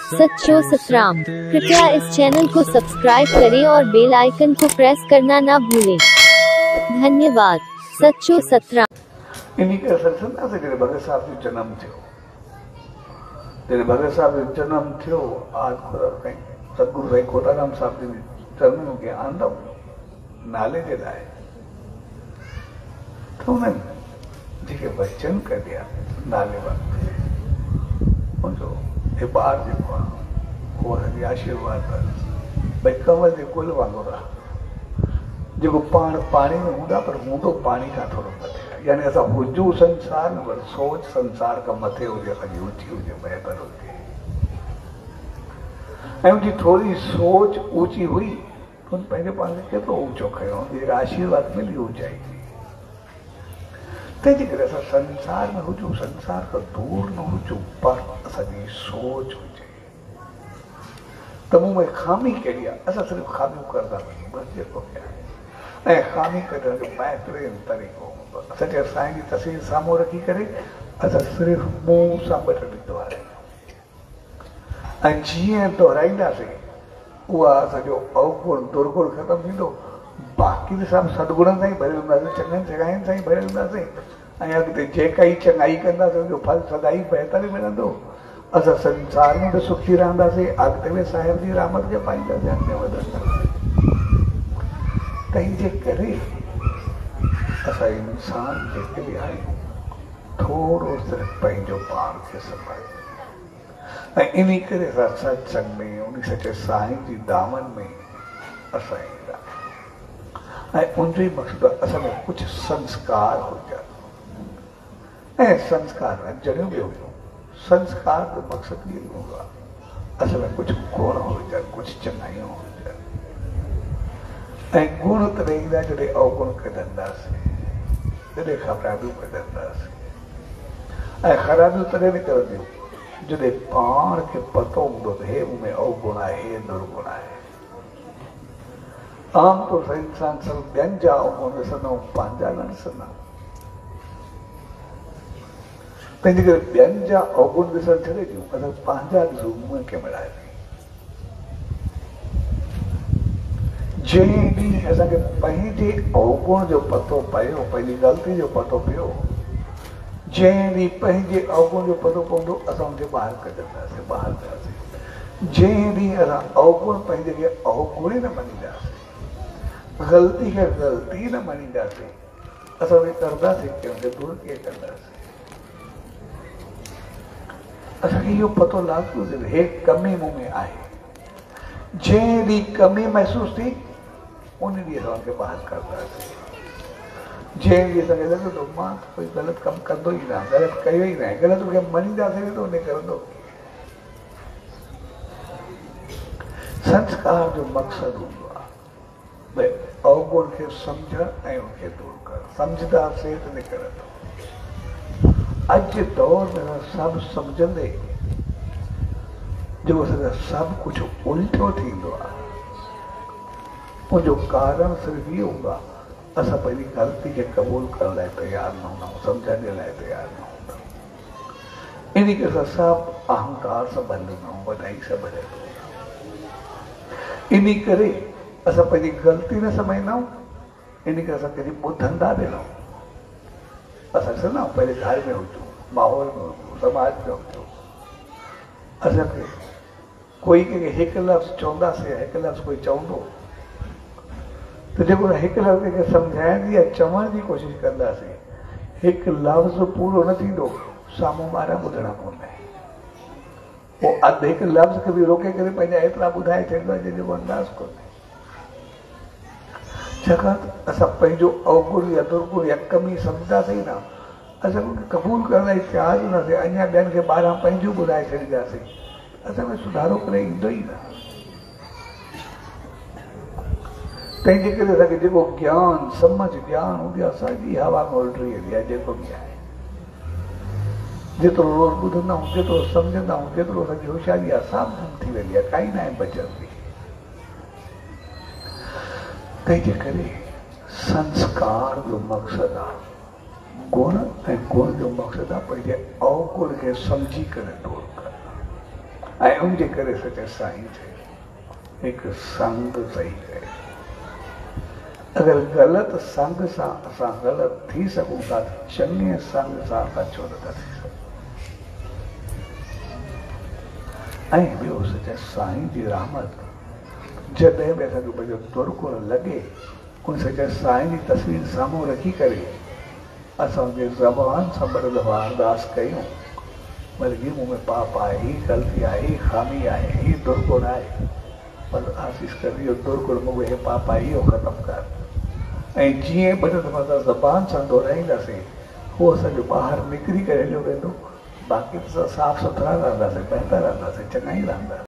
सच्चो सतराम। कृपया इस चैनल को सब्सक्राइब करें और बेल आइकन को प्रेस करना ना भूलें। धन्यवाद। सच्चो सतराम। इन्हीं के सत्संग से भगत साहब जो जन्म थियो, जैसे भगत साहब जो जन्म थियो आज सतगुरु भाई कोटाराम साहब जी चरणों के आंदव नाले जे लाए तो उन्हें जेके वचन कर दिया नाले वक्त उनको ये बार जेको वो हरी आशीर्वाद भाई कमल जे कुल वांगुर जो पाण पानी में हूंदा पर हूंदो पानी का थोड़ो मथे, यानी असां हुजूं संसार में पर सोच संसार का मथे हुजे, असांजी ऊंची हुजे, बहितर हुजे। ऐं उनकी थोड़ी सोच ऊंची हुई तो उन पंहिंजे पाण खे केतिरो ऊंचो खयो, जेका आशीर्वाद मिली ऊंचाई थी। तंहिंजे करे असां संसार में हुजूं, संसार खां दूर न हुजूं, पर असांजी सोच हुजे त मूं में खामी कहिड़ी आहे, असां सिर्फ़ु खामियूं करंदा वञूं, बसि जेको बि आहे। ऐं खामी कढण जो बहितरीन तरीक़ो हूंदो आहे असांजे साईं जी तस्वीर साम्हूं रखी करे असां सिर्फ़ु मुंहुं सां ॿ टे दोहरायूं ऐं जीअं दोहराईंदासीं उहा असांजो अवगुण दुर्गुण ख़तमु थींदो। बाक़ी त सभु सदगुणनि सां ई भरियल हूंदासीं, चङनि चङाइनि सां ई भरियल हूंदासीं ऐं अॻिते जेका ई चङाई कंदासीं उनजो फल सदाई बहितर ई मिलंदो। असां संसार में बि सुखी रहंदासीं, अॻिते बि साहिब जी रहमत खे पाईंदासीं, अॻिते वधंदासीं। तंहिंजे करे असां इंसान जेके बि आहियूं थोरो सिर्फ़ु पंहिंजो पाण खे संभालियूं ऐं इन करे असां सत्संग में उन सचे साईं जी दामन में असां ईंदा आहियूं ऐं उनजो ई मक़सदु आहे असां में कुझु संस्कार हुजनि ऐं संस्कार जॾहिं बि हुजूं संस्कार जो मक़सदु इहो हूंदो आहे असां में कुझु गुण हुजनि, कुझु चङाइयूं हुजनि ऐं गुण तॾहिं ईंदा जॾहिं अवगुण कढंदासीं, जॾहिं ख़राबियूं कढंदासीं ऐं ख़राबियूं तॾहिं निकिरंदियूं जॾहिं पाण खे पतो हूंदो त हे मूं में अवगुण आहे, हे दुर्गुण आहे। आमतौर सां इंसान सिर्फ़ु ॿियनि जा अवगुण ॾिसंदा आहियूं, पंहिंजा न ॾिसंदा आहियूं। तंहिंजे करे ॿियनि जा अवगुण ॾिसणु छॾे ॾियूं, असां पंहिंजा ॾिसूं मुंहं खे मिलाए जंहिं ॾींहुं असांखे पंहिंजे अवगुण जो पतो पियो, पंहिंजी ग़लती जो पतो पियो, जंहिं ॾींहुं पंहिंजे अवगुण जो पतो पवंदो असां हुनखे ॿाहिरि कढंदासीं, ॿाहिरि कंदासीं। जंहिं ॾींहुं असां अवगुण पंहिंजे खे अवगुण ई न मञींदासीं, ग़लती खे ग़लती न मञींदासीं, असां उहे करंदासीं की हुनखे दूर कीअं कंदासीं। असांखे इहो पतो लाज़मी हुजे हे कमी मूं में आहे। जंहिं ॾींहुं कमी महसूसु थी उन ॾींहुं असां हुनखे ॿाहिरि करंदासीं। जंहिं ॾींहुं असांखे लॻे थो मां कोई ग़लति कमु कंदो ई न, ग़लति कयो ई न, ग़लति खे मञींदासीं त उन करंदो। संस्कार जो मक़सदु हूंदो आहे भई अवगुण खे सम्झणु ऐं उनखे दूर करणु, सम्झंदासीं त निकिरंदो। अॼु दौर में सभु सम्झंदे जो असांजो सभु कुझु उल्टो थींदो आहे, उनजो कारण सिर्फ़ु इहो हूंदो आहे असां पंहिंजी ग़लती खे क़बूल करण लाइ तयारु न हूंदा आहियूं, सम्झण जे लाइ तयारु न हूंदा आहियूं। इन करे असां सभु अहंकार सां भरंदा आहियूं, वॾाई सां भरियल हूंदा आहियूं। इन करे असां पंहिंजी ग़लती न सम्झंदा आहियूं, इन करे असां कंहिंजी ॿुधंदा बि न आहियूं। असां ॾिसंदा आहियूं पंहिंजे घर में हुजूं, माहौल में हुजूं, समाज में हुजूं, असांखे कोई कंहिंखे हिकु लफ़्ज़ चवंदासीं, हिकु लफ़्ज़ कोई चवंदो त जेको हिकु लफ़्ज़ कंहिंखे सम्झाइण जी या चवण जी कोशिशि कंदासीं, हिकु लफ़्ज़ पूरो न थींदो, साम्हूं ॿारहं ॿुधणा पवंदा आहिनि। पोइ अधु हिकु लफ़्ज़ खे बि रोके करे पंहिंजा एतिरा ॿुधाए छॾींदो आहे जंहिंजो अंदाज़ कोन्हे। छाकाणि असां पंहिंजो अवगुण या दुर्गुण या कमी सम्झंदासीं न, असां उनखे क़बूल करण लाइ तयारु हूंदासीं, अञा ॿियनि खे 12 पंहिंजूं ॿुधाए छॾींदासीं, असां में सुधारो करे ईंदो ई न। तंहिंजे करे असांखे जेको ज्ञान समझ ॼाण हूंदी आहे सॼी हवा में उल्टी वेंदी आहे। जेको बि आहे जेतिरो रोज़ ॿुधंदा आहियूं, जेतिरो सम्झंदा आहियूं, जेतिरो असांजी होशियारी आहे सभु गुम थी वेंदी आहे, काई न आहे बचंदी। तंहिंजे करे संस्कार जो मक़सदु आहे गुण ऐं गुण जो मक़सदु आहे पंहिंजे अवगुण खे सम्झी करे दूर करणु। ऐं उनजे करे सचे साईं चए हिकु संग सही कयो। अगरि ग़लति संग सां असां ग़लति थी सघूं था चङे संग सां असां छो नथा थी सघूं। ऐं ॿियो सचे साईं जी रहमत जॾहिं बि असांजो पंहिंजो दुर्गुण लॻे उन सचे साईं जी तस्वीर साम्हूं रखी करे असांजे ज़बान सां ॿ दफ़ा अरदास कयूं भले हीअ मूं में पाप आहे, हीअ ग़लती आहे, हीअ खामी आहे, हीअ दुर्गुण आहे, पर आसीस कर इहो दुर्गुण मूं में हे पाप आहे इहो ख़तमु कर। ऐं जीअं ॿ टे दफ़ा असां ज़बान सां दोहराईंदासीं उहो असांजो ॿाहिरि निकिरी करे हलियो वेंदो। बाक़ी त असां साफ़ सुथरा रहंदासीं, बहितर रहंदासीं, चङा ई रहंदासीं।